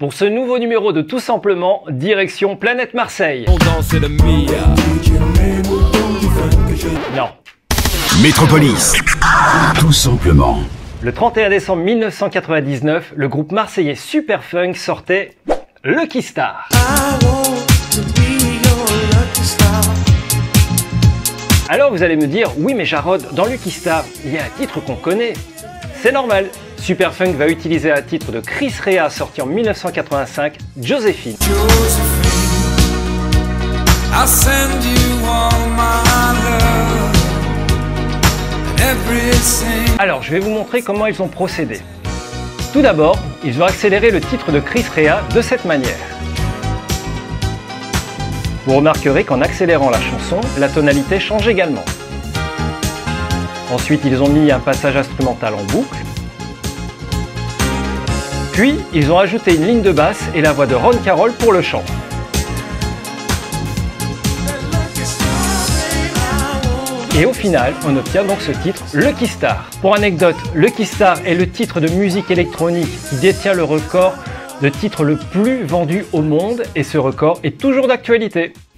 Pour ce nouveau numéro de Tout Simplement, direction Planète Marseille. Non. Métropolis. Tout simplement. Le 31 décembre 1999, le groupe marseillais Superfunk sortait Lucky Star. Alors vous allez me dire, oui mais Jarod, dans Lucky Star, il y a un titre qu'on connaît. C'est normal, Superfunk va utiliser un titre de Chris Rea sorti en 1985, Joséphine. Alors je vais vous montrer comment ils ont procédé. Tout d'abord, ils ont accéléré le titre de Chris Rea de cette manière. Vous remarquerez qu'en accélérant la chanson, la tonalité change également. Ensuite, ils ont mis un passage instrumental en boucle. Puis, ils ont ajouté une ligne de basse et la voix de Ron Carroll pour le chant. Et au final, on obtient donc ce titre Lucky Star. Pour anecdote, Lucky Star est le titre de musique électronique qui détient le record de titre le plus vendu au monde et ce record est toujours d'actualité.